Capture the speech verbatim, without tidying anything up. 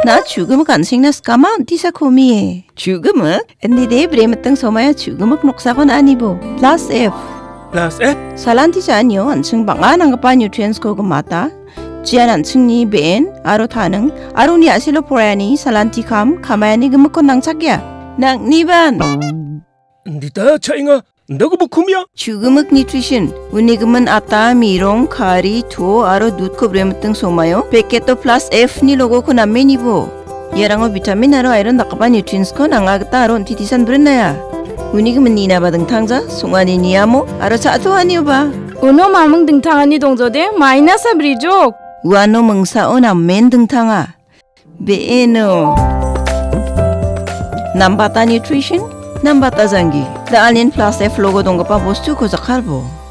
나 죽음을 간생나스 까만 디사코미에 죽음을 근데 브레메땅 소마야 죽음을 녹사건 아니보 플러스 F 플러스 F 살란티자 아니요 안층 방안 한가빠 뉴트리언스 kogo mata jian anchingni ben aro thanang aroni asilo porani salanti kham khamayani gumukon nangchakya nang niban 니다 차잉아 너가 뭐 kum이야? 죽음흑 nutrition 운이금은 아따 미롱 카리 투 아로 룻코 브레메땅 소마요 백개또 플러스 F 니 로고 코나메니보 얘랑어 비타민 아로 아이런 나까빠 뉴트리언스 코 낭아그따 아로 티티산 브렌나야 운이금은 니나 바등 탕자 송아니 니아모 아로 차토 아니요 봐 Uno mamang 등탕하니 동조대 마이너스 브리족 우아노 멍사오 남멘 등탕아 베에노 남바타 nutrition 남바타 장기 The Alien Plus F logo 동거빠 보스투 고작할보